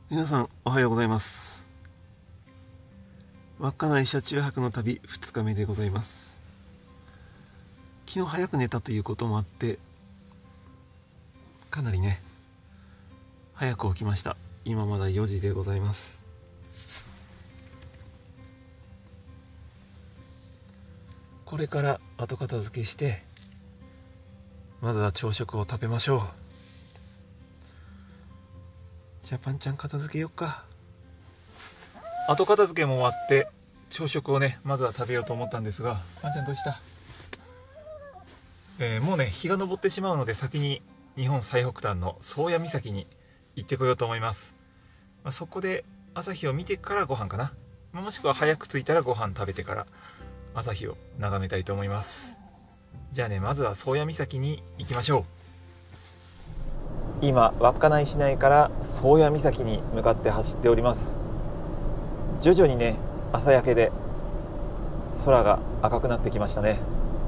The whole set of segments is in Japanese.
皆さんおはようございます。稚内車中泊の旅2日目でございます。昨日早く寝たということもあってかなりね早く起きました。今まだ4時でございます。これから後片付けしてまずは朝食を食べましょう。じゃあパンちゃん片付けよっか。後片付けも終わって朝食をねまずは食べようと思ったんですが、パンちゃんどうした？もうね日が昇ってしまうので先に日本最北端の宗谷岬に行ってこようと思います。そこで朝日を見てからご飯かな、もしくは早く着いたらご飯食べてから朝日を眺めたいと思います。じゃあねまずは宗谷岬に行きましょう。今稚内市内から宗谷岬に向かって走っております。徐々にね朝焼けで空が赤くなってきましたね。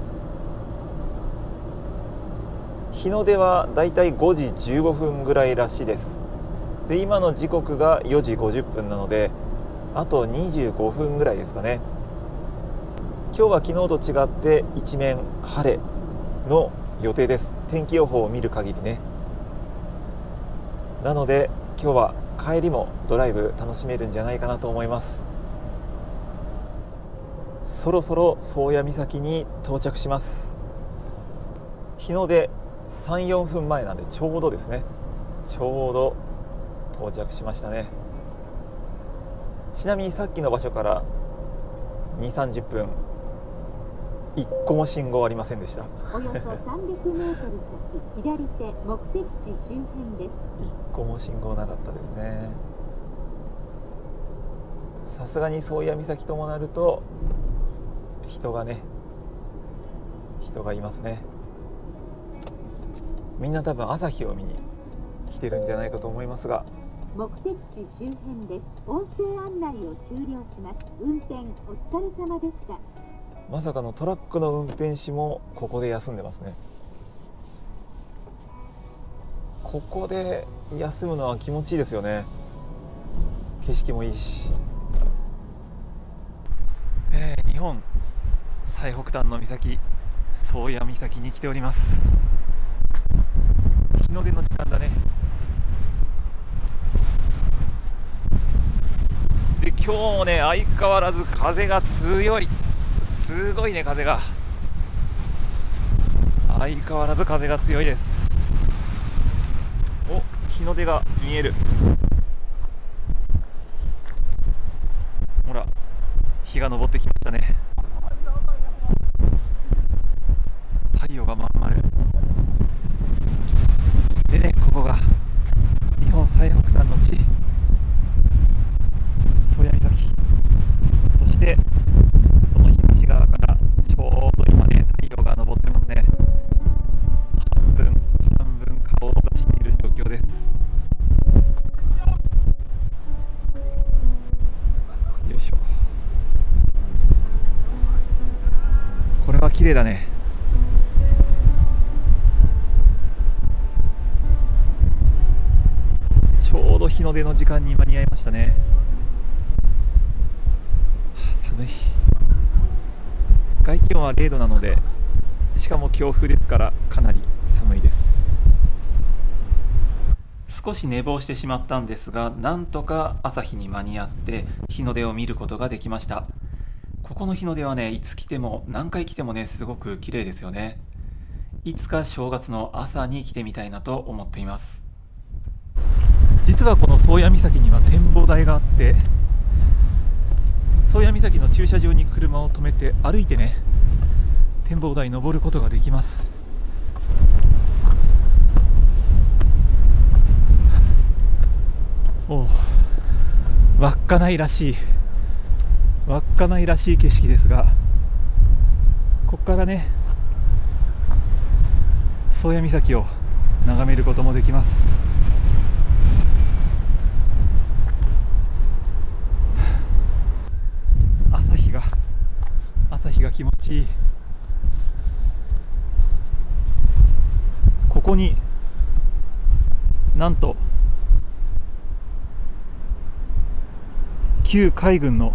日の出はだいたい5時15分ぐらいらしいです。で今の時刻が4時50分なのであと25分ぐらいですかね。今日は昨日と違って一面晴れの予定です。天気予報を見る限りね。なので今日は帰りもドライブ楽しめるんじゃないかなと思います。そろそろ宗谷岬に到着します。日の出 3,4 分前なんでちょうどですね、ちょうど到着しましたね。ちなみにさっきの場所から2、30分一個も信号ありませんでした。 およそ300メートル先、左手目的地周辺です。 一個も信号なかったですね。さすがに宗谷岬ともなると人がいますね。みんな多分朝日を見に来てるんじゃないかと思いますが、 目的地周辺です。音声案内を終了します。運転お疲れ様でした。 まさかのトラックの運転手もここで休んでますね。ここで休むのは気持ちいいですよね。景色もいいし、日本最北端の岬宗谷岬に来ております。日の出の時間だね。で今日もね相変わらず風が強い。すごいね、風が相変わらず風が強いです。お、日の出が見える。ほら日が昇ってきましたね。太陽がまん丸でね、ここが日本最北端の地宗谷岬、そしてその東側からちょうど今ね太陽が昇ってますね。半分顔を出している状況です。よいしょ。これは綺麗だね。ちょうど日の出の時間に間に合いましたね。寒い。外気温は0度なので、しかも強風ですからかなり寒いです。少し寝坊してしまったんですが、なんとか朝日に間に合って日の出を見ることができました。ここの日の出はね、いつ来ても何回来てもねすごく綺麗ですよね。いつか正月の朝に来てみたいなと思っています。実はこの宗谷岬には展望台があって、宗谷岬の駐車場に車を止めて歩いてね展望台に登ることができます。おお、稚内らしい景色ですが、ここからね宗谷岬を眺めることもできます。朝日が気持ちいい。ここになんと旧海軍の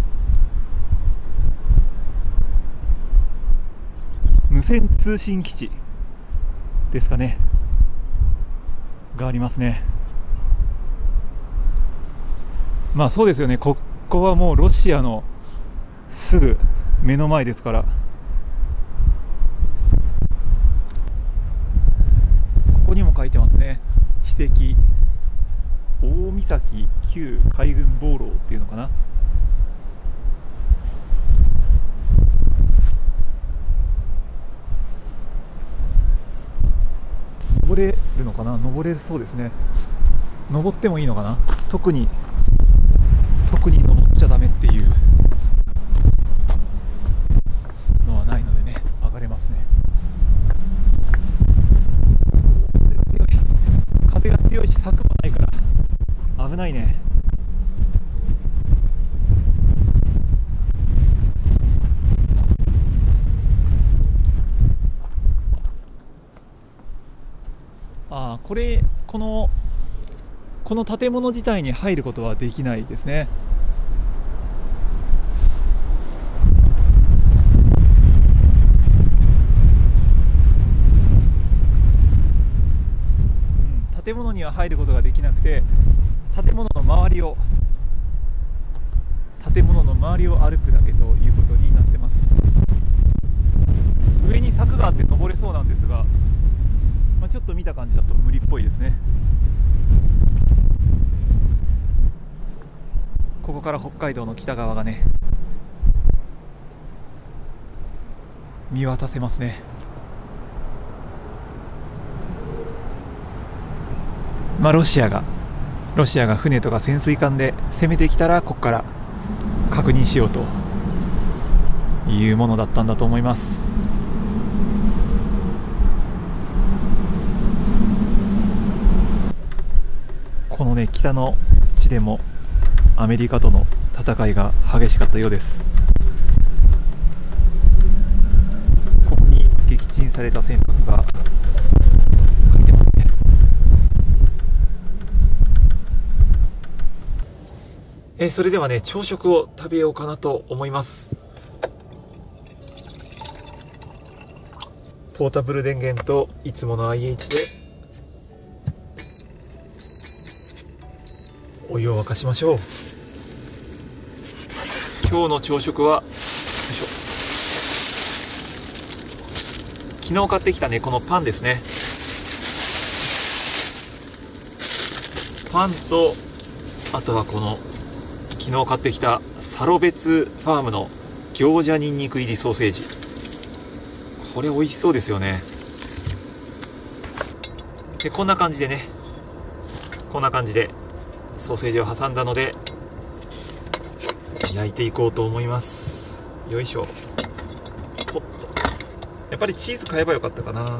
無線通信基地ですかね、がありますね。まあそうですよね、ここはもうロシアのすぐ目の前ですから。ここにも書いてますね、史跡大岬旧海軍防牢っていうのかな。登れるのかな、登れそうですね。登ってもいいのかな、特に登っちゃダメっていうのはないのでね、上がれますね。風が強いし柵もないから危ないね。ああ、この建物自体に入ることはできないですね。建物には入ることができなくて、建物の周りを歩くだけということになってます。上に柵があって登れそうなんですが、ちょっと見た感じだと無理っぽいですね。ここから北海道の北側がね見渡せますね。ロシアが船とか潜水艦で攻めてきたら、ここから確認しようというものだったんだと思います。このね、北の地でもアメリカとの戦いが激しかったようです。ここに撃沈された船舶が書いてますね。それではね、朝食を食べようかなと思います。ポータブル電源といつもの IH でお湯を沸かしましょう。今日の朝食は昨日買ってきたね、このパンですね。パンと、あとはこの昨日買ってきたサロベツファームの餃子ニンニク入りソーセージ。これ美味しそうですよね。でこんな感じでソーセージを挟んだので焼いていこうと思います。よいしょ。ポッと。やっぱりチーズ買えばよかったかな。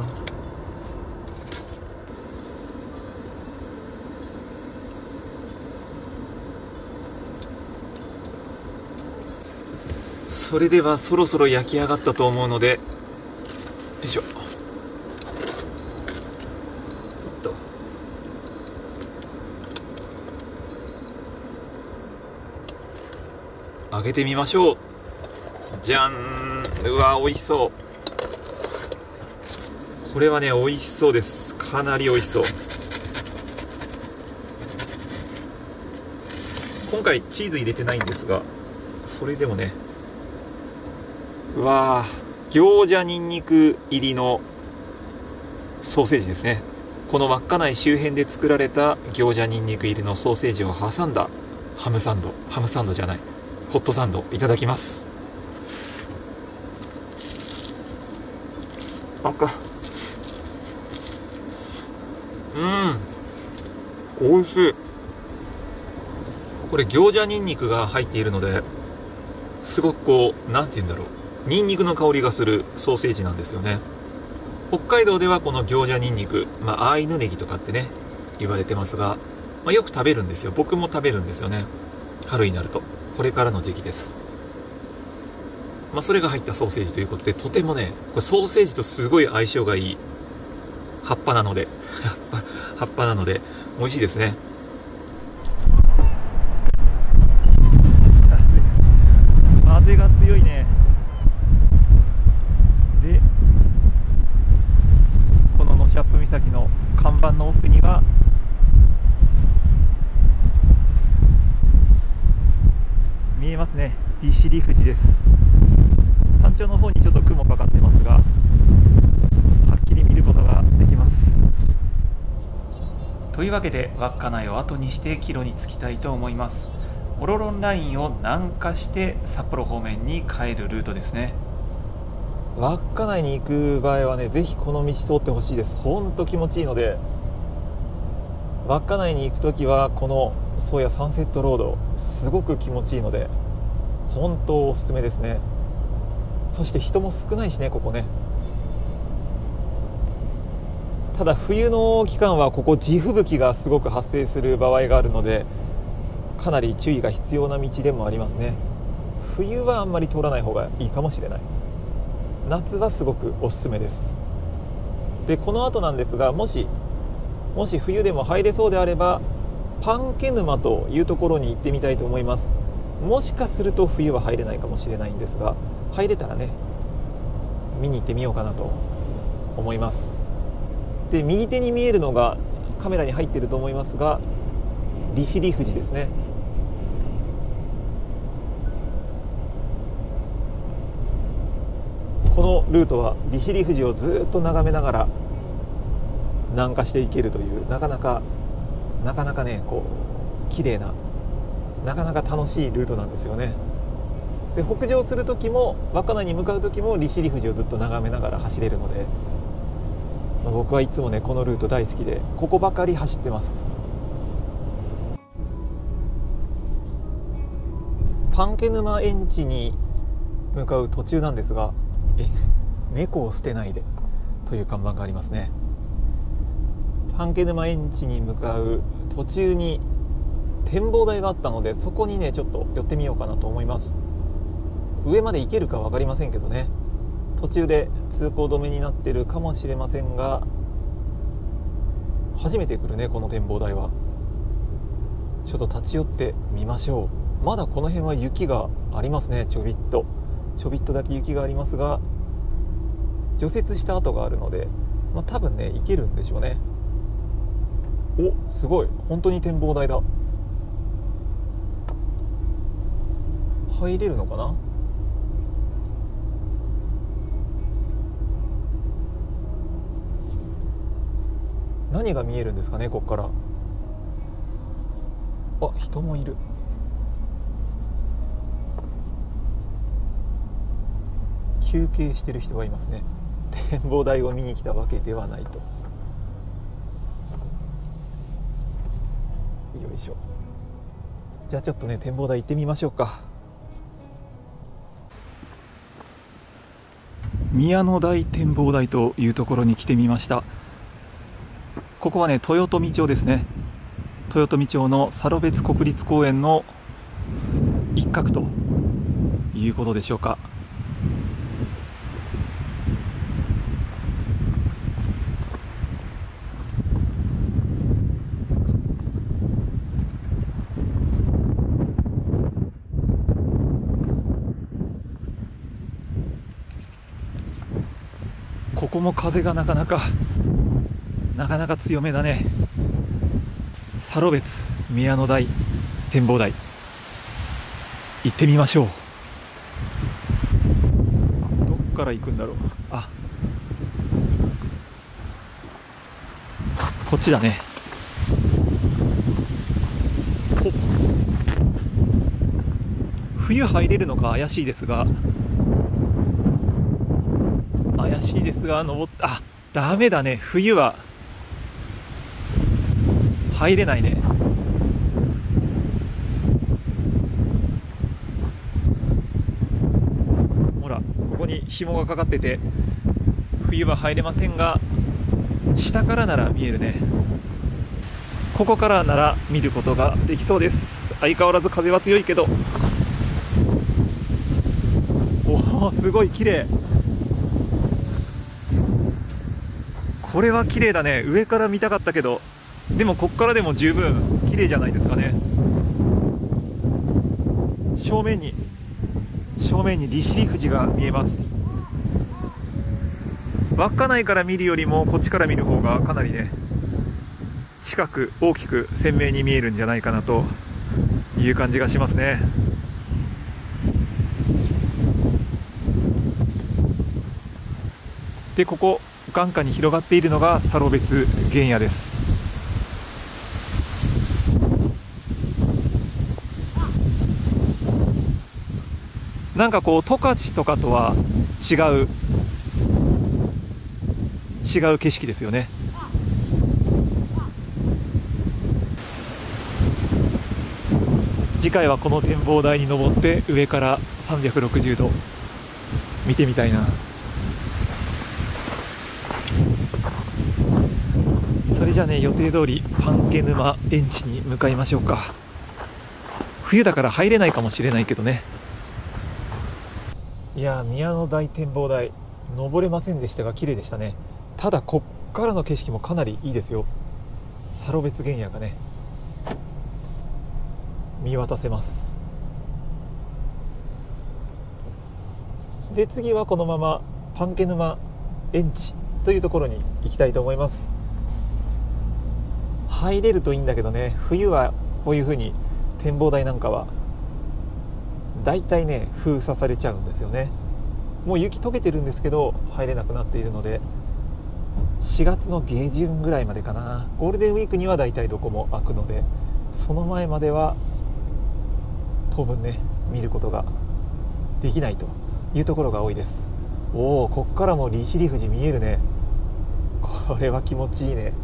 それではそろそろ焼き上がったと思うので、よいしょ。揚げてみましょう。じゃん。うわ、美味しそう。これはね、美味しそうです。かなり美味しそう。今回チーズ入れてないんですが、それでもね、うわー、餃子ニンニク入りのソーセージですね。この稚内周辺で作られた餃子ニンニク入りのソーセージを挟んだハムサンドじゃない、ホットサンドいただきます。美味しい。これ餃子ニンニクが入っているので、すごくこう、なんて言うんだろう、ニンニクの香りがするソーセージなんですよね。北海道ではこの餃子ニンニク、アイヌネギとかってね言われてますが、よく食べるんですよ。僕も食べるんですよね。春になると。これからの時期です。それが入ったソーセージということで、とてもね、これソーセージとすごい相性がいい葉っぱなので美味しいですね。 板の奥には見えますね、利尻富士です。山頂の方にちょっと雲かかってますが、はっきり見ることができます。というわけで稚内を後にして帰路に着きたいと思います。オロロンラインを南下して札幌方面に帰るルートですね。稚内に行く場合はね、ぜひこの道通ってほしいです。ほんと気持ちいいので、稚内に行くときはこの宗谷サンセットロードすごく気持ちいいので本当おすすめですね。そして人も少ないしね、ここね。ただ冬の期間はここ地吹雪がすごく発生する場合があるので、かなり注意が必要な道でもありますね。冬はあんまり通らない方がいいかもしれない。夏はすごくおすすめです。でこの後なんですが、もし冬でも入れそうであればパンケ沼というところに行ってみたいと思います。もしかすると冬は入れないかもしれないんですが、入れたらね見に行ってみようかなと思います。で右手に見えるのがカメラに入っていると思いますが、利尻富士ですね。このルートは利尻富士をずっと眺めながら南下していけるという、なかなかねこう綺麗な、なかなか楽しいルートなんですよね。で北上する時も稚内に向かう時も利尻富士をずっと眺めながら走れるので、僕はいつもねこのルート大好きでここばかり走ってます。パンケ沼園地に向かう途中なんですが、猫を捨てないでという看板がありますね。パンケ沼園地に向かう途中に展望台があったので、そこにねちょっと寄ってみようかなと思います。上まで行けるか分かりませんけどね、途中で通行止めになってるかもしれませんが、初めて来るねこの展望台は。ちょっと立ち寄ってみましょう。まだこの辺は雪がありますね。ちょびっとだけ雪がありますが、除雪した跡があるので、多分ね行けるんでしょうね。お、すごい、本当に展望台だ。入れるのかな。何が見えるんですかね、ここから。あ、人もいる。休憩してる人がいますね。展望台を見に来たわけではないと。よいしょ。じゃあちょっとね展望台行ってみましょうか。宮の台展望台というところに来てみました。ここはね豊富町ですね。豊富町のサロベツ国立公園の一角ということでしょうか。ここも風がなかなか強めだね。サロベツ宮の台展望台行ってみましょう。どっから行くんだろう。あ、こっちだね。冬入れるのか怪しいですが、登って、あ、ダメだね、冬は入れないね。ほら、ここに紐がかかってて冬は入れませんが、下からなら見えるね。ここからなら見ることができそうです。相変わらず風は強いけど、おお、すごい綺麗。これは綺麗だね。上から見たかったけど、でもこっからでも十分綺麗じゃないですかね。正面に利尻富士が見えます。稚内から見るよりもこっちから見る方がかなりね近く大きく鮮明に見えるんじゃないかなという感じがしますね。で、ここ眼下に広がっているのがサロベツ原野です。なんかこう十勝とかとは違う景色ですよね。次回はこの展望台に登って上から360度見てみたいな。それじゃあね、予定通りパンケ沼園地に向かいましょうか。冬だから入れないかもしれないけどね。いやー、宮の大展望台登れませんでしたが綺麗でしたね。ただこっからの景色もかなりいいですよ。サロベツ原野がね見渡せます。で、次はこのままパンケ沼園地というところに行きたいと思います。入れるといいんだけどね、冬はこういう風に展望台なんかはだいたいね封鎖されちゃうんですよね。もう雪溶けてるんですけど入れなくなっているので、4月の下旬ぐらいまでかな。ゴールデンウィークにはだいたいどこも開くので、その前までは当分ね見ることができないというところが多いです。おお、こっからも利尻富士見えるね。これは気持ちいいね。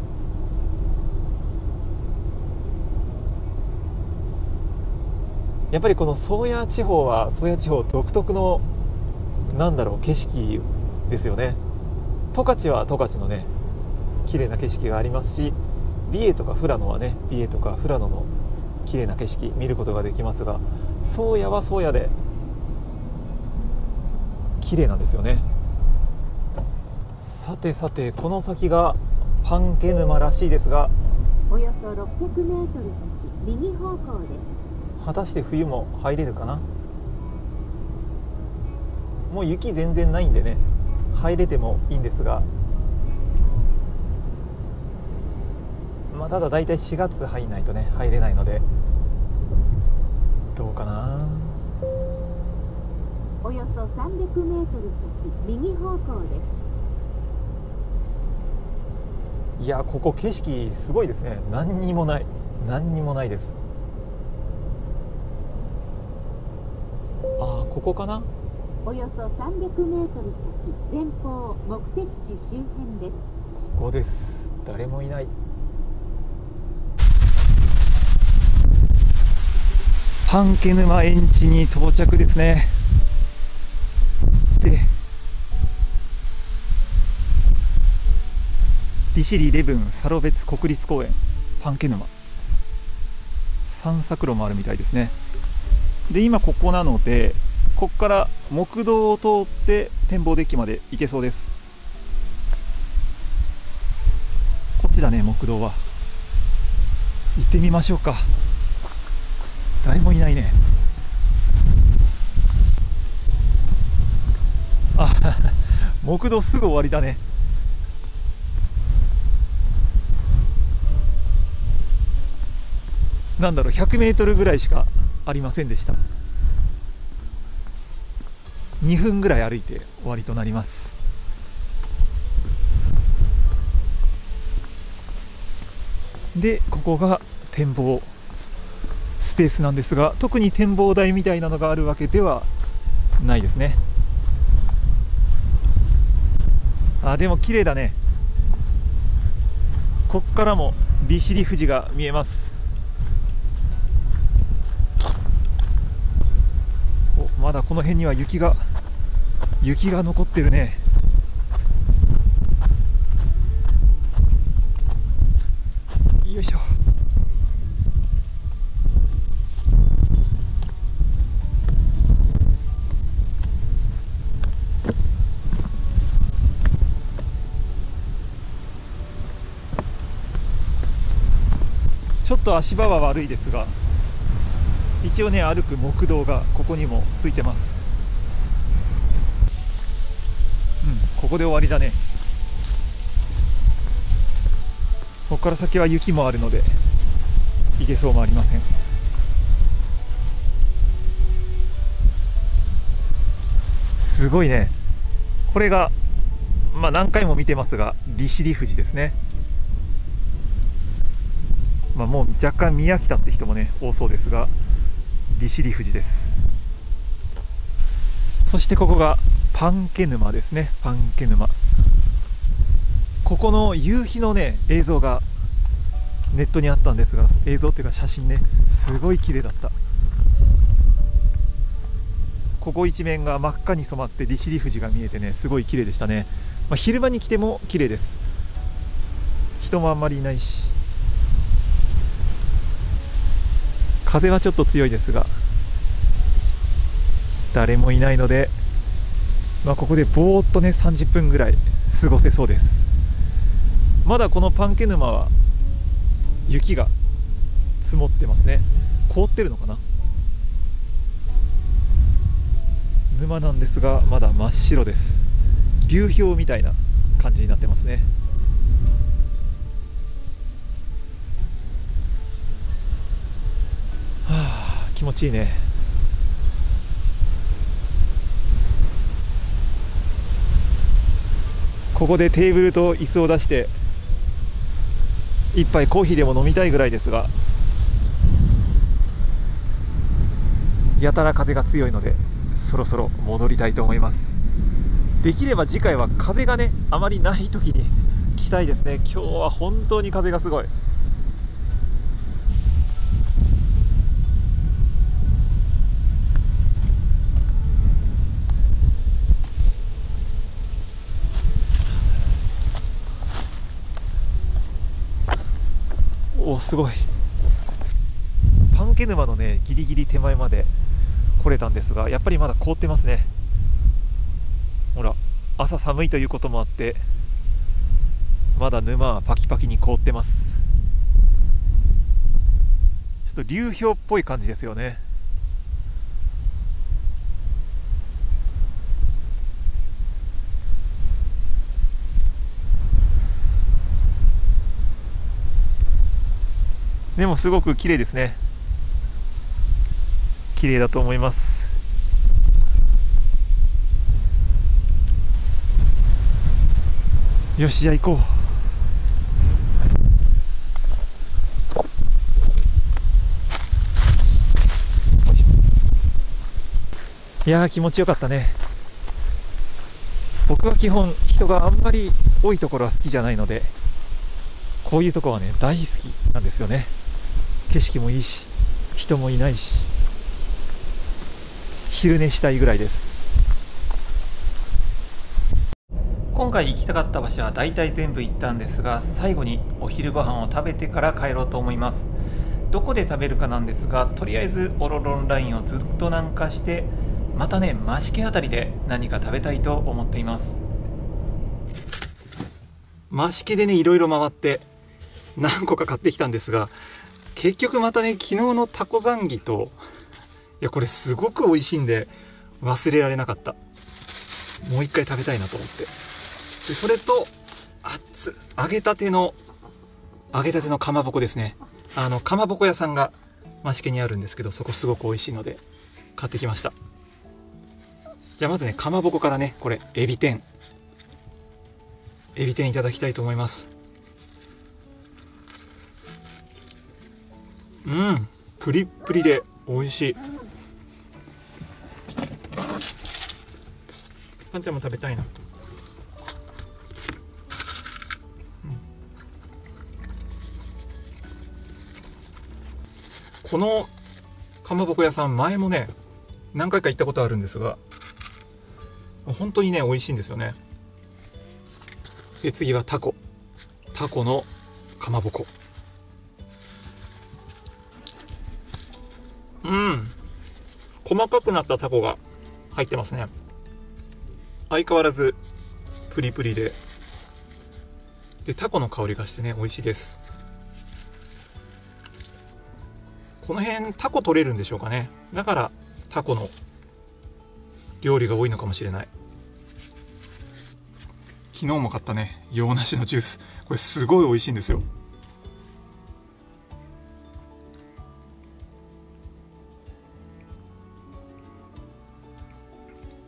やっぱりこの宗谷地方は宗谷地方独特の景色ですよね。十勝は十勝のね綺麗な景色がありますし、美瑛とか富良野はね美瑛とか富良野の綺麗な景色見ることができますが、宗谷は宗谷で綺麗なんですよね。さてさて、この先がパンケ沼らしいですが、 およそ600メートル先右方向です。 果たして冬も入れるかな。もう雪全然ないんでね入れてもいいんですが、まあただだいたい4月入んないとね入れないのでどうかな。 およそ300メートル先右方向です。 いや、ここ景色すごいですね。何にもないです。ああ、ここかな。 およそ300メートル先前方目的地周辺です。 ここです。誰もいない。パンケ沼園地に到着ですね。で、利尻イレブンサロベツ国立公園パンケ沼散策路もあるみたいですね。で、今ここなので、ここから木道を通って展望デッキまで行けそうです。こっちだね、木道は。行ってみましょうか。誰もいないね。あ、木道すぐ終わりだね。100メートルぐらいしかありませんでした。2分ぐらい歩いて終わりとなります。で、ここが展望スペースなんですが、特に展望台みたいなのがあるわけではないですね。あ、でも綺麗だね。こっからも利尻富士が見えます。お、まだこの辺には雪が残ってるね。よいしょ。ちょっと足場は悪いですが、一応ね歩く木道がここにもついてます。ここで終わりだね。 ここから先は雪もあるので行けそうもありません。すごいね。これが、何回も見てますが利尻富士ですね。もう若干見飽きたって人もね多そうですが、利尻富士です。そしてここがパンケ沼ですね。パンケ沼、ここの夕日のね映像がネットにあったんですが、映像っていうか写真ね、すごい綺麗だった。ここ一面が真っ赤に染まって利尻富士が見えてね、すごい綺麗でしたね。昼間に来ても綺麗です。人もあんまりいないし、風はちょっと強いですが誰もいないので、ここでぼーっとね30分ぐらい過ごせそうです。まだこのパンケ沼は雪が積もってますね。凍ってるのかな。沼なんですがまだ真っ白です。流氷みたいな感じになってますね。はあ、気持ちいいね。ここでテーブルと椅子を出して一杯コーヒーでも飲みたいぐらいですが、やたら風が強いのでそろそろ戻りたいと思います。できれば次回は風がねあまりない時に来たいですね。今日は本当に風がすごい。お、すごい。パンケ沼のねギリギリ手前まで来れたんですが、やっぱりまだ凍ってますね。ほら、朝寒いということもあってまだ沼はパキパキに凍ってます。ちょっと流氷っぽい感じですよね。でもすごく綺麗ですね。綺麗だと思います。よし、じゃあ行こう。いやー、気持ちよかったね。僕は基本人があんまり多いところは好きじゃないので、こういうところはね大好きなんですよね。景色もいいし人もいないし、昼寝したいぐらいです。今回行きたかった場所は大体全部行ったんですが、最後にお昼ご飯を食べてから帰ろうと思います。どこで食べるかなんですが、とりあえずオロロンラインをずっと南下して、またね増毛あたりで何か食べたいと思っています。増毛でねいろいろ回って何個か買ってきたんですが、結局またね昨日のタコザンギと、いやこれすごく美味しいんで忘れられなかった。もう一回食べたいなと思って、でそれと揚げたてのかまぼこですね。かまぼこ屋さんが増毛にあるんですけど、そこすごく美味しいので買ってきました。じゃあまずねかまぼこからね、これエビ天いただきたいと思います。プリップリで美味しい。パンちゃんも食べたいな。このかまぼこ屋さん前もね何回か行ったことあるんですが、本当にね美味しいんですよね。で次はタコのかまぼこ。細かくなったタコが入ってますね。相変わらずプリプリでタコの香りがしてね美味しいです。この辺タコ取れるんでしょうかね。だからタコの料理が多いのかもしれない。昨日も買ったね洋梨のジュース、これすごい美味しいんですよ。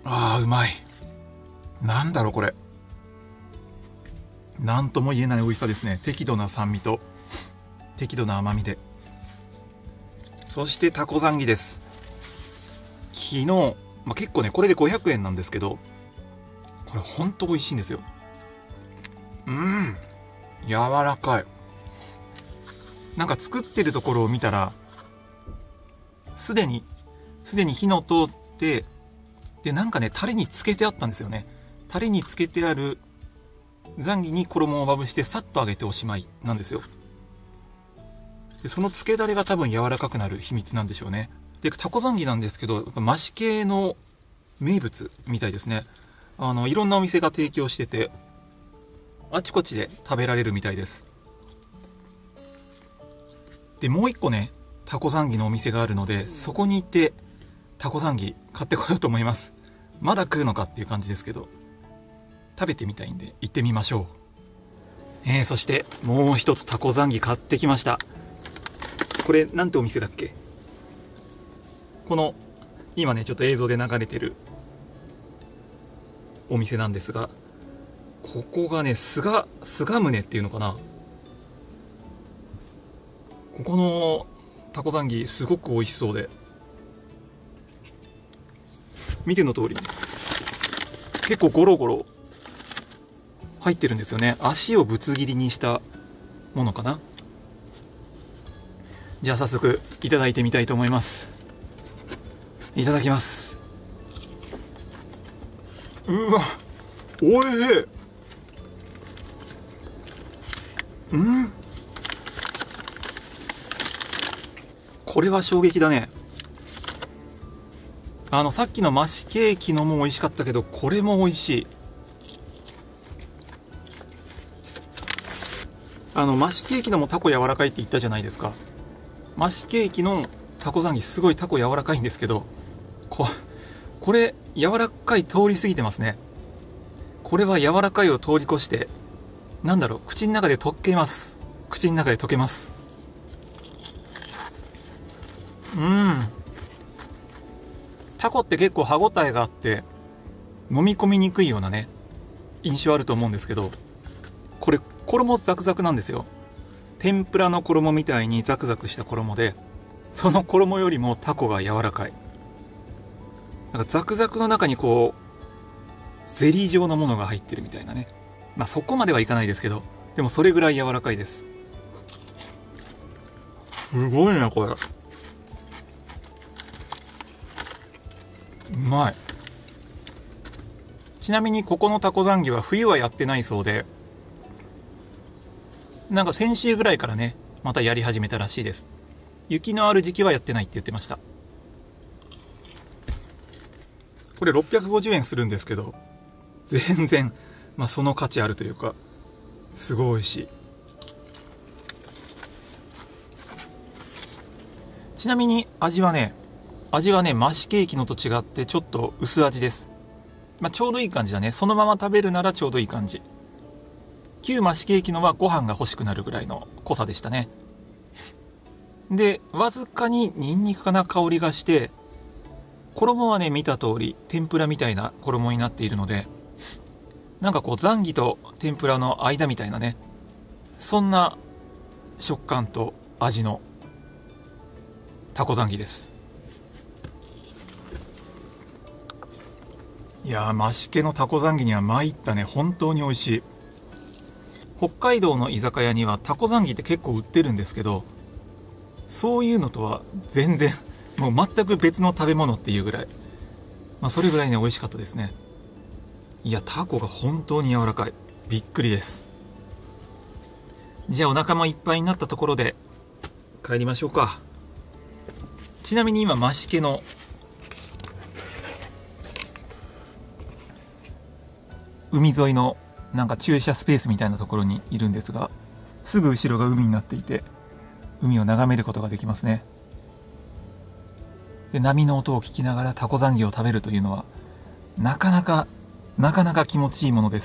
あーうまい。なんだろうこれ、なんとも言えない美味しさですね。適度な酸味と適度な甘みで。そしてタコザンギです。昨日、結構ねこれで500円なんですけど、これほんと美味しいんですよ。柔らかい。なんか作ってるところを見たらすでに火の通って、でなんかねタレにつけてあったんですよね。タレにつけてあるザンギに衣をまぶしてさっと揚げておしまいなんですよ。でそのつけだれが多分柔らかくなる秘密なんでしょうね。でタコザンギなんですけど、増し系の名物みたいですね。いろんなお店が提供してて、あちこちで食べられるみたいです。でもう一個ねタコザンギのお店があるので、そこに行ってタコザンギ買ってこようと思います。まだ食うのかっていう感じですけど、食べてみたいんで行ってみましょう。そしてもう一つタコザンギ買ってきました。これなんてお店だっけ。この今ねちょっと映像で流れてるお店なんですが、ここがね菅宗っていうのかな。ここのタコザンギすごく美味しそうで、見ての通り結構ゴロゴロ入ってるんですよね。足をぶつ切りにしたものかな。じゃあ早速いただいてみたいと思います。いただきます。うわおいしい。これは衝撃だね。さっきのマシケーキのも美味しかったけど、これも美味しい。マシケーキのもタコ柔らかいって言ったじゃないですか。マシケーキのタコザンギすごいタコ柔らかいんですけど、これ柔らかい通り過ぎてますね。これは柔らかいを通り越して、なんだろう、口の中で溶けます。口の中で溶けます。タコって結構歯ごたえがあって飲み込みにくいようなね印象あると思うんですけど、これ衣ザクザクなんですよ。天ぷらの衣みたいにザクザクした衣で、その衣よりもタコが柔らかい。なんかザクザクの中にこうゼリー状のものが入ってるみたいなね。そこまではいかないですけど、でもそれぐらい柔らかいです。すごいなこれ。うまい。ちなみにここのタコザンギは冬はやってないそうで、なんか先週ぐらいからねまたやり始めたらしいです。雪のある時期はやってないって言ってました。これ650円するんですけど、全然その価値あるというか、すごい美味しい。ちなみに味はねマシケーキのと違ってちょっと薄味です。ちょうどいい感じだね。そのまま食べるならちょうどいい感じ。旧マシケーキのはご飯が欲しくなるぐらいの濃さでしたね。でわずかにニンニクかな香りがして、衣はね見た通り天ぷらみたいな衣になっているので、なんかこうザンギと天ぷらの間みたいなね、そんな食感と味のタコザンギです。いやー、マシケのタコザンギには参ったね。本当に美味しい。北海道の居酒屋にはタコザンギって結構売ってるんですけど、そういうのとは全然もう全く別の食べ物っていうぐらい、それぐらいね美味しかったですね。いや、タコが本当に柔らかい。びっくりです。じゃあお腹もいっぱいになったところで帰りましょうか。ちなみに今マシケの海沿いのなんか駐車スペースみたいなところにいるんですが、すぐ後ろが海になっていて、海を眺めることができますね。で波の音を聞きながらタコザンギを食べるというのはなかなか気持ちいいものです。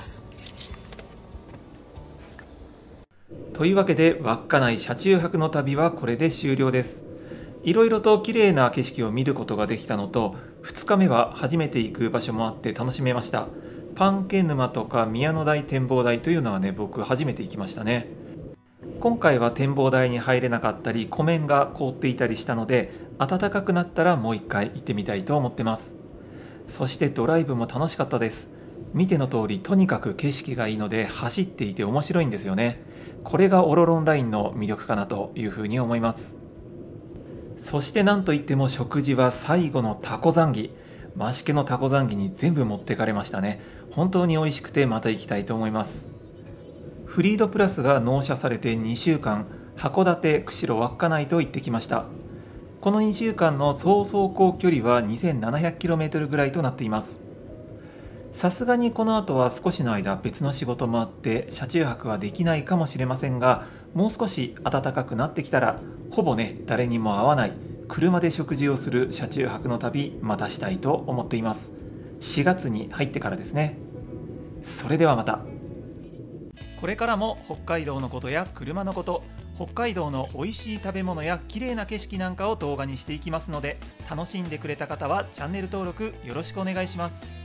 というわけで稚内車中泊の旅はこれで終了です。 いろいろと綺麗な景色を見ることができたのと、2日目は初めて行く場所もあって楽しめました。パンケ沼とか宮の台展望台というのはね、僕初めて行きましたね。今回は展望台に入れなかったり、湖面が凍っていたりしたので、暖かくなったらもう一回行ってみたいと思ってます。そしてドライブも楽しかったです。見ての通り、とにかく景色がいいので走っていて面白いんですよね。これがオロロンラインの魅力かなというふうに思います。そしてなんといっても食事は最後のタコザンギ。増毛のタコザンギに全部持ってかれましたね。本当に美味しくてまた行きたいと思います。フリードプラスが納車されて2週間、函館、釧路、稚内と行ってきました。この2週間の総走行距離は 2700km ぐらいとなっています。さすがにこの後は少しの間別の仕事もあって車中泊はできないかもしれませんが、もう少し暖かくなってきたらほぼね誰にも会わない車で食事をする車中泊の旅またしたいと思っています。4月に入ってからですね。それではまた。これからも北海道のことや車のこと、北海道の美味しい食べ物や綺麗な景色なんかを動画にしていきますので、楽しんでくれた方はチャンネル登録よろしくお願いします。